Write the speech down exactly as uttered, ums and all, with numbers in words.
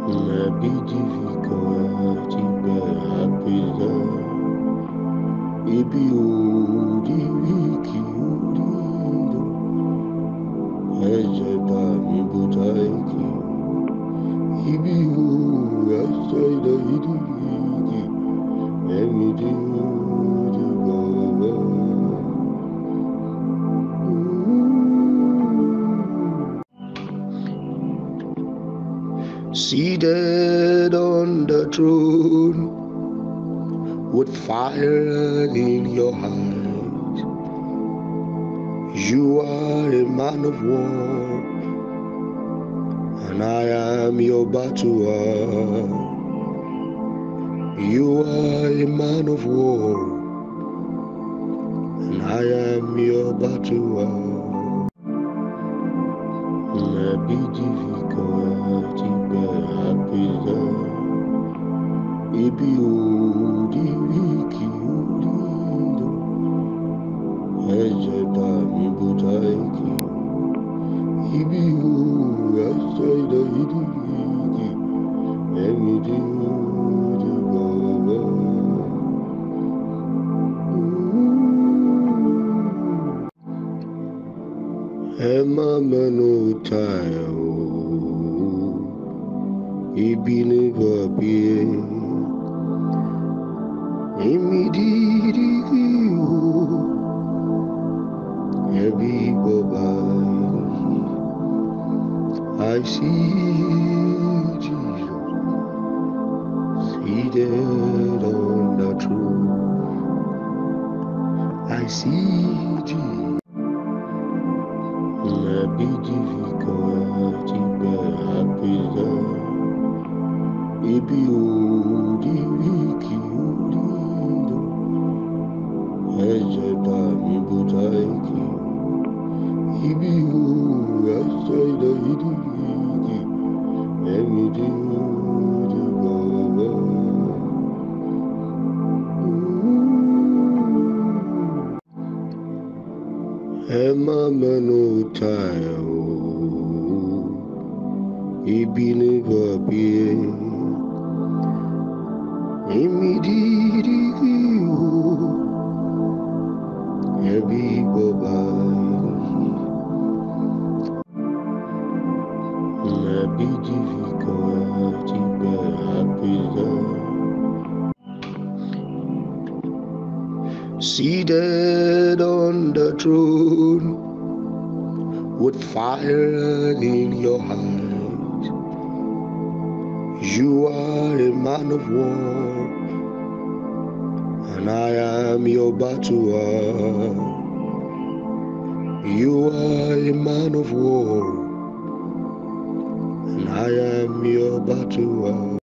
Maybe difficult, but happy. Ibi odi wiki odi eje ba mi botaiki. Ibi o asaida idi idi emi di odi baba. Seated on the throne with fire in your eyes, you are a man of war, and I am your battle. You are a man of war, and I am your battle. Maybe difficult, but happy. Ibi odi wiki odi eje ba mi botaiki. Ibi o asaida idi idi emi di odi baba. Ema meno tayo ibi ni babie emi di di o ebi baba. I see Jesus seated on the throne. I see Jesus. Maybe difficult, but happy. Ibi odi wiki odi eje ba mi botaiki. Ibi o asaida idi idi emi di odi baba. Ema meno tayo ibi ni babie emi di di o ebi baba. Maybe difficult, but happy. Seated on the throne with fire in your eyes, you are a man of war, and I am your battle. You are a man of war, and I am your battle.